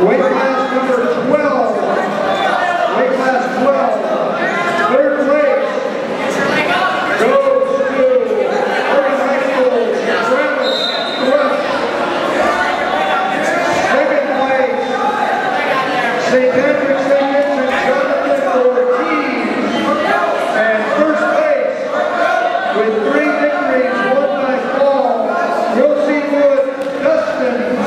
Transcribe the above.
Weight class number 12. Weight class 12. Third place goes to Oregon High School, Travis Rush. Second place, St. Patrick's St. Vincent, Jonathan Ortiz. And first place, with 3 victories, 1 by fall, Will Seawood, Dustin